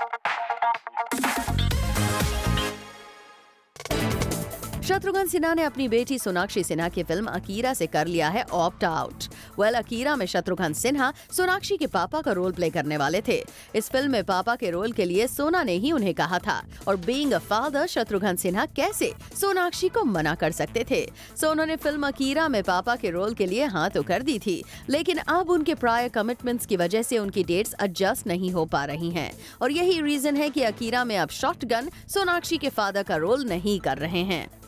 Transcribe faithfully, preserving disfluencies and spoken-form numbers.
शत्रुघ्न सिन्हा ने अपनी बेटी सोनाक्षी सिन्हा की फिल्म अकीरा से कर लिया है ऑप्ट आउट। वेल, अकीरा में शत्रुघ्न सिन्हा सोनाक्षी के पापा का रोल प्ले करने वाले थे। इस फिल्म में पापा के रोल के लिए सोना ने ही उन्हें कहा था और being a father Shatrughan Sinha कैसे सोनाक्षी को मना कर सकते थे। सो उन्होंने फिल्म अकीरा में पापा के रोल के लिए हाँ तो कर दी थी, लेकिन अब उनके प्रायर कमिटमेंट्स की वजह से उनकी डेट्स एडजस्ट नहीं हो पा रही हैं और यही रीजन है कि अकीरा में अब शॉटगन सोनाक्षी के फादर का रोल नहीं कर रहे हैं।